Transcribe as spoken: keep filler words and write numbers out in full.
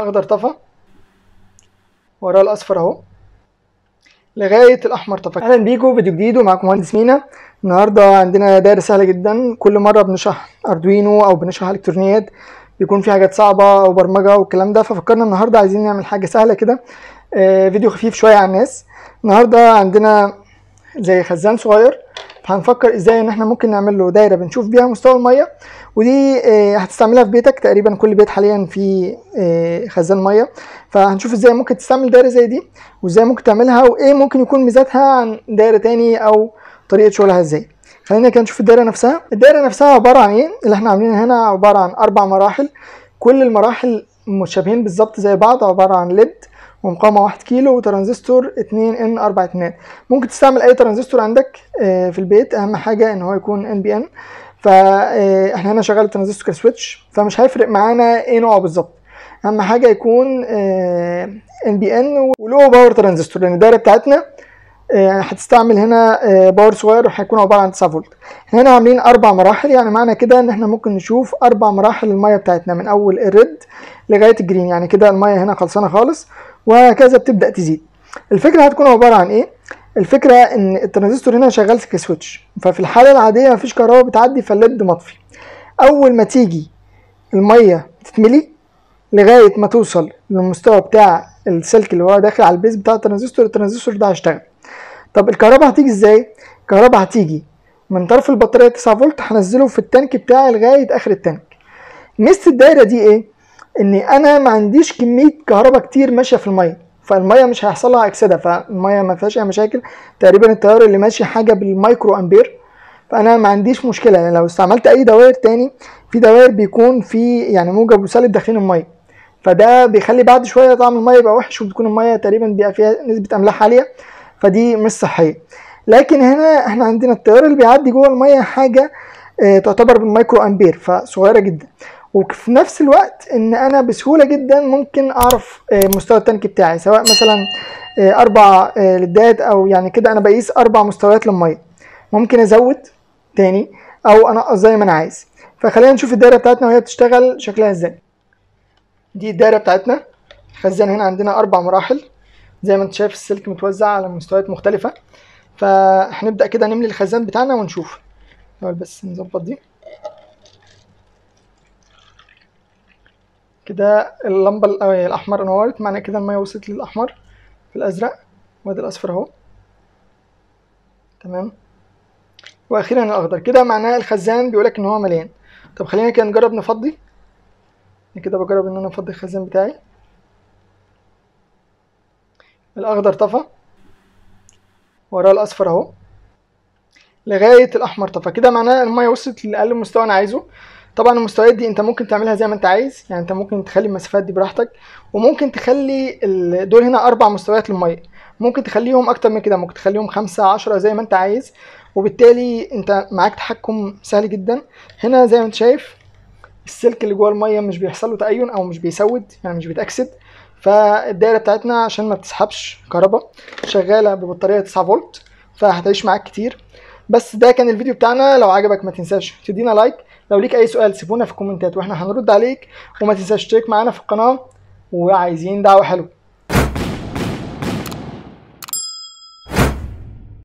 الاخضر طفى، وراه الاصفر اهو، لغايه الاحمر طفى. اهلا بيكم فيديو جديد ومعاكم مهندس مينا. النهارده عندنا دايره سهله جدا. كل مره بنشرح اردوينو او بنشرح الكترونيات بيكون في حاجات صعبه او برمجه والكلام ده، ففكرنا النهارده عايزين نعمل حاجه سهله كده، آه فيديو خفيف شويه على الناس. النهارده عندنا زي خزان صغير، هنفكر ازاي ان احنا ممكن نعمل له دايره بنشوف بيها مستوى الميه، ودي آه هتستعملها في بيتك. تقريبا كل بيت حاليا في آه خزان ميه، فهنشوف ازاي ممكن تستعمل دايره زي دي وازاي ممكن تعملها وايه ممكن يكون ميزاتها عن دايره تاني او طريقه شغلها ازاي. خلينا كده نشوف الدايره نفسها. الدايره نفسها عباره عن ايه اللي احنا عاملينها هنا؟ عباره عن اربع مراحل، كل المراحل متشابهين بالظبط زي بعض، عباره عن ليد ومقاومه واحد كيلو وترانزستور اتنين ان اربعة اتنينات. ممكن تستعمل اي ترانزستور عندك في البيت، اهم حاجه ان هو يكون ان بي ان. فاحنا هنا شغال الترانزستور كسويتش، فمش هيفرق معانا ايه نوعه بالظبط، اهم حاجه يكون ان بي ان ولو باور ترانزستور، لان الدايره بتاعتنا هتستعمل هنا باور صغير وهيكون عباره عن تسعة فولت. احنا هنا عاملين اربع مراحل، يعني معنى كده ان احنا ممكن نشوف اربع مراحل الميه بتاعتنا من اول الريد لغايه الجرين، يعني كده الميه هنا خلصانه خالص وهكذا بتبدا تزيد. الفكره هتكون عباره عن ايه؟ الفكره ان الترانزستور هنا شغال كسويتش، ففي الحاله العاديه مفيش كهرباء بتعدي فالليد مطفي. اول ما تيجي الميه تتملي لغايه ما توصل للمستوى بتاع السلك اللي هو داخل على البيز بتاع الترانزستور، الترانزستور ده هيشتغل. طب الكهرباء هتيجي ازاي؟ الكهرباء هتيجي من طرف البطاريه تسعة فولت، هنزله في التانك بتاعي لغايه اخر التانك. ميزه الدايره دي ايه؟ ان انا ما عنديش كميه كهرباء كتير ماشيه في الميه، فالميه مش هيحصل لها اكسده، فالميه ما فيهاش اي مشاكل. تقريبا التيار اللي ماشي حاجه بالمايكرو امبير، فانا ما عنديش مشكله. يعني لو استعملت اي دوائر تاني، في دوائر بيكون في يعني موجب وسالب داخلين الميه، فده بيخلي بعد شويه طعم الميه يبقى وحش، وبتكون الميه تقريبا بيبقى فيها نسبه املاح عاليه، فدي مش صحيه. لكن هنا احنا عندنا التيار اللي بيعدي جوه الميه حاجه اه تعتبر بالمايكرو امبير، فصغيره جدا. وفي نفس الوقت ان انا بسهوله جدا ممكن اعرف اه مستوى التانك بتاعي، سواء مثلا اه اربع اه لدات او يعني كده انا بقيس اربع مستويات للميه، ممكن ازود تاني او انقص زي ما انا عايز. فخلينا نشوف الدايره بتاعتنا وهي بتشتغل شكلها ازاي. دي الدايره بتاعتنا. الخزان هنا عندنا اربع مراحل زي ما انت شايف، السلك متوزع على مستويات مختلفه. فهنبدا كده نملي الخزان بتاعنا ونشوف. اول بس نظبط دي كده. اللمبه الاحمر نورت، معنى كده الميه وصلت للاحمر في الازرق، وادي الاصفر اهو. تمام. واخيرا الاخضر، كده معناه الخزان بيقولك ان هو مليان. طب خلينا كده نجرب نفضي. كده بجرب ان انا افضي الخزان بتاعي. الاخضر طفى، وراه الاصفر اهو، لغايه الاحمر طفى. كده معناه الميه وصلت لاقل مستوى انا عايزه. طبعا المستويات دي انت ممكن تعملها زي ما انت عايز، يعني انت ممكن تخلي المسافات دي براحتك، وممكن تخلي دول هنا اربع مستويات للميه، ممكن تخليهم اكتر من كده، ممكن تخليهم خمسة عشرة زي ما انت عايز، وبالتالي انت معاك تحكم سهل جدا. هنا زي ما انت شايف السلك اللي جوه الميه مش بيحصل له تأين او مش بيسود، يعني مش بيتأكسد. فالدايره بتاعتنا عشان ما بتسحبش كهرباء شغاله ببطاريه تسعة فولت، فهتعيش معاك كتير. بس ده كان الفيديو بتاعنا. لو عجبك ما تنساش تدينا لايك، لو ليك اي سؤال سيبونا في الكومنتات واحنا هنرد عليك، وما تنساش تشترك معانا في القناه، وعايزين دعوه حلوه.